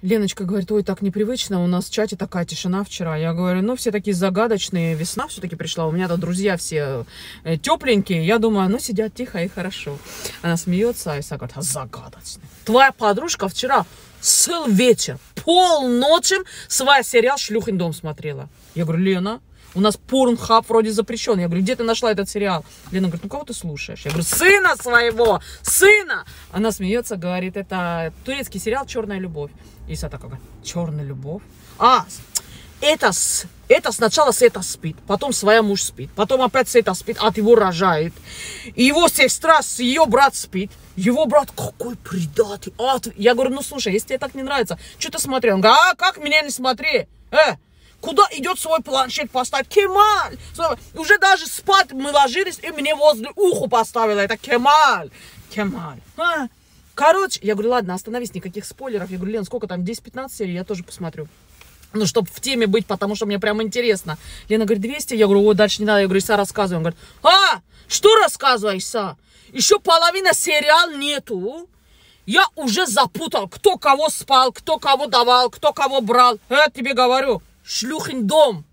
Леночка говорит, ой, так непривычно, у нас в чате такая тишина вчера. Я говорю, ну, все такие загадочные, весна все-таки пришла, у меня-то друзья все тепленькие. Я думаю, ну, сидят тихо и хорошо. Она смеется, Айса говорит, а загадочный. Твоя подружка вчера цел вечер, полночи свой сериал «Шлюхин дом» смотрела. Я говорю, Лена, у нас порнхаб вроде запрещен. Я говорю, где ты нашла этот сериал? Лена говорит, ну кого ты слушаешь? Я говорю, сына своего, сына! Она смеется, говорит, это турецкий сериал «Черная любовь». Иса такая, черная любовь? А, это сначала с это спит, потом своя муж спит, потом опять с это спит, от его рожает. И его сестра с ее брат спит. Его брат, какой предатель. Я говорю, ну слушай, если тебе так не нравится, что ты смотрел? Он говорит, а как меня не смотри? Куда идет свой планшет поставить? Кемаль! Уже даже спать мы ложились, и мне возле уха поставила это Кемаль. Кемаль. Короче, я говорю, ладно, остановись, никаких спойлеров. Я говорю, Лен, сколько там, 10-15 серий, я тоже посмотрю. Ну, чтобы в теме быть, потому что мне прям интересно. Лена говорит, 200. Я говорю, о, дальше не надо. Я говорю, Иса, рассказывай. Он говорит, что рассказывай, Иса? Еще половина сериала нету. Я уже запутал, кто кого спал, кто кого давал, кто кого брал. Я тебе говорю, «Шлюхин дом».